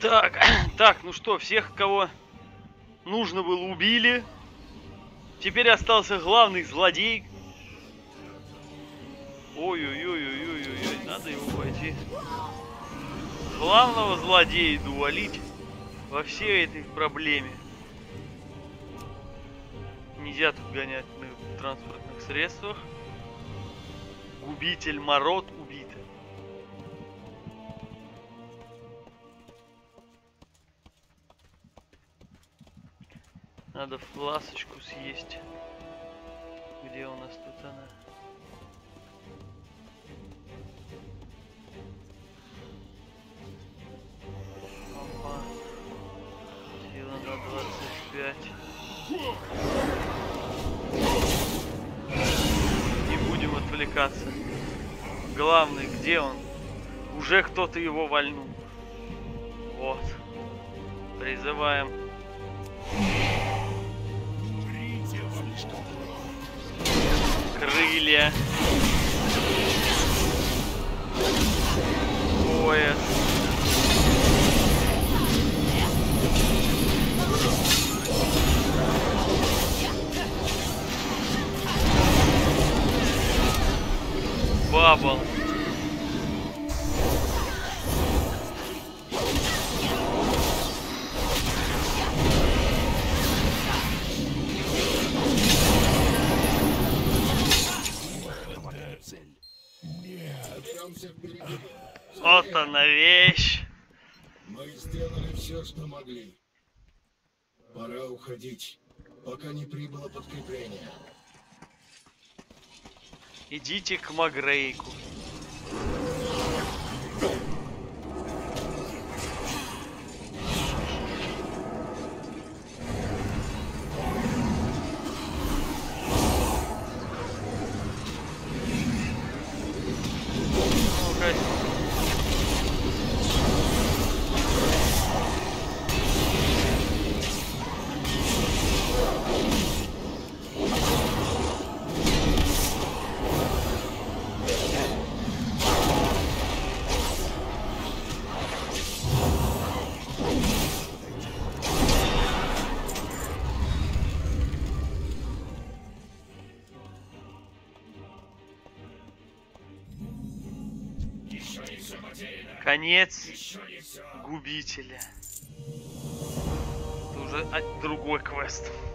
Так, так, ну что, всех, кого нужно было, убили. Теперь остался главный злодей. Ой-ой-ой-ой-ой-ой, надо его пойти. Главного злодея дуалить во всей этой проблеме. Нельзя тут гонять на транспортных средствах. Губитель Мород убит. Надо фласочку съесть. Где у нас тут она? Опа. Сила на 25. Не будем отвлекаться. Главный, где он? Уже кто-то его вальнул. Вот. Призываем. Крылья. Пояс. Бабл. Вот она вещь. Мы сделали все, что могли. Пора уходить, пока не прибыло подкрепление. Идите к Магрейку. Конец губителя. Это уже другой квест.